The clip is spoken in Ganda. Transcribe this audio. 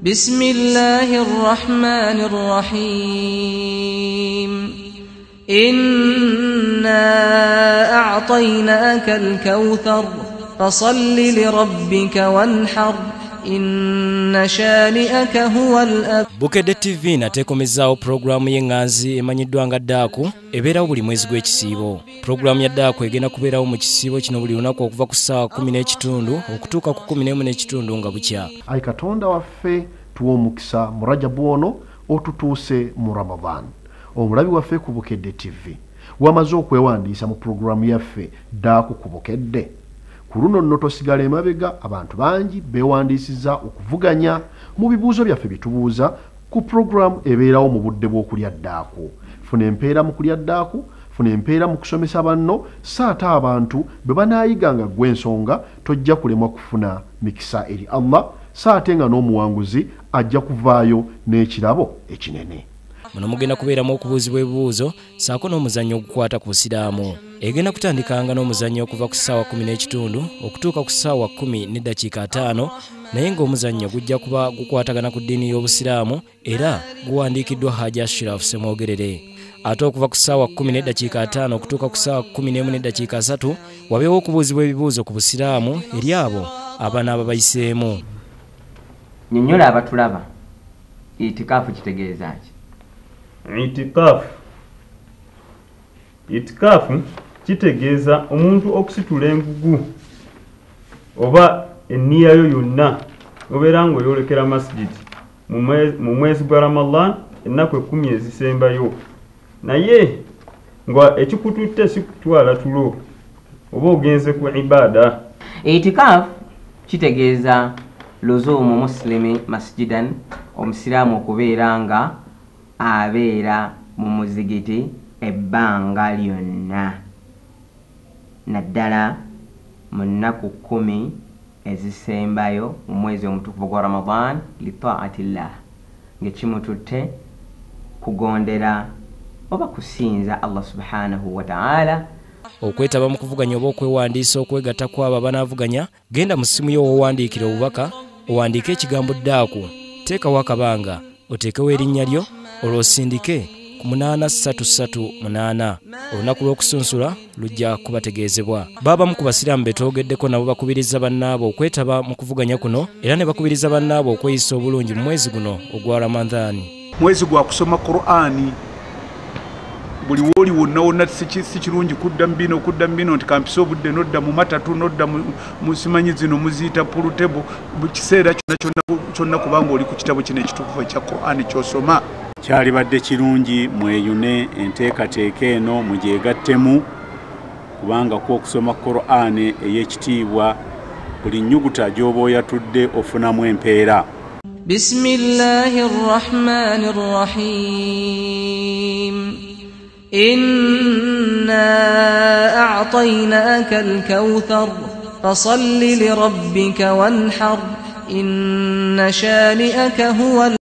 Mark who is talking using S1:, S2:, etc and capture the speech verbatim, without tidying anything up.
S1: بسم الله الرحمن الرحيم إنا أعطيناك الكوثر فصل لربك وانحر إن شانئك هو الأبتر.
S2: Bukedde T V nateekomezaawo pulogulaamu y'enganzi emanyiddwa nga Ddaaku ebeerawo buli mwezi gw'ekisiibo. Pulogulaamu ya Ddaaku egenda kubeerawo mu kisiibo kino buli lunaku okuva ku ssaawa kumi n'ekitundu okutuuka ku kumi n'emu n'ekitundu nga bukya.
S3: Ayi Katonda waffe tuwa omukisa mu Rajabu ono otutuuse mu Ramadan. Omulabi waffe ku Bukedde T V wamaze okwewandiisa mu pulogulaamu yaffe Ddaaku ku Bukedde. Ku luno nno tosigala emabega, abantu bangi beewandiisiza okuvuganya mu bibuuzo byaffe bitubuuza ku pulogulaamu ebeerawo mu budde bw'okulya Ddaaku. Funa empeera mu kulya Ddaaku, funa empeera mu kusomesa banno, saata abantu bwe banaayiganga gw'ensonga tojja kulemwa kufuna mikisa eri Allah, saate nga n'omuwanguzi ajja kuvaayo n'ekirabo ekinene.
S2: Muno mugenda kubeeramu okubuuzibwa ebibuuzo saako n'omuzannyo ogukwata ku busiraamu. Egenda kutandikanga n'omuzannyo okuva ku ssaawa kumi n'ekitundu okutuuka ku ssaawa kumi n'eddakiika ataano, naye ng'omuzannyo gujja kuba gukwatagana ku ddiini y'obusiraamu era guwandiikiddwa Hajji Ashraf Ssemwogerere. Ate okuva ku ssaawa kumi n'eddakiika ataano okutuuka ku ssaawa kumi n'emu n'eddakiika asatu wabeewo okubuuzibwa ebibuuzo ku busiraamu eri abo abaana bayiseemu.
S4: Nnyonnyola abatulaba itikaafu kitegeeza ki?
S5: Itikafu itikafu kitegeeza omuntu okusitula engugu oba enniyayo yonna obeera ng'oyolekera masjidi mu mwezi gwa Ramadan ennaku ekkumi ezisembayo, naye nga ekikututte si kutwala tulo oba ogenze ku ibaada.
S4: Itikafu kitegeeza luzuumu muslimi masjidan, omusiraamu okubeera nga abeera mu muzigiti ebbanga lyonna naddala mu nnaku kkumi ezisembayo mu mwezi omutukuvu gwa Ramadan li taatillah, ng'ekimututte kugondera oba kusinza Allah subhanahu wa ta'ala.
S2: Okwetaba mu kuvuganya oba okwewandiisa okwegatta kw'abo abanaavuganya, genda mu ssimu yo owandiikira obubaka, owandiike ekigambo Ddaaku, teekawo akabanga, oteekewo erinnya lyo, olw'osindike ku munaana ssatu ssatu munaana. Olunaku lw'okusunsula lujja kubategeezebwa. Baabamu ku basiraamu betwogeddeko nabo bakubiriza bannaabo okwetaba mu kuvuganya kuno era ne bakubiriza bannaabo okweyisa obulungi mu mwezi guno ogwa Ramadhan.
S6: Mwezi gwa kusoma Qur'ani buli woli wonna wonna si kirungi kudda mu bino kudda mu bino nti kampisa obudde nodda mu matatu nodda mu simanyi zino muziyita pulutebo mu kiseera kyonna kyonna kubanga oli ku kitabo kino ekitukuvu ekya Qur'ani ky'osoma.
S7: Kyalibadde kirungi mweyune enteekateeka eno mugyegattemu kubanga ku okusoma Qur'ani ey'ekitiibwa buli nnyuguta gy'oba oyatudde ofunamu empeera.
S1: Bismillahir Rahmanir Rahim. إنا أعطيناك الكوثر فصل لربك وانحر إن شانئك هو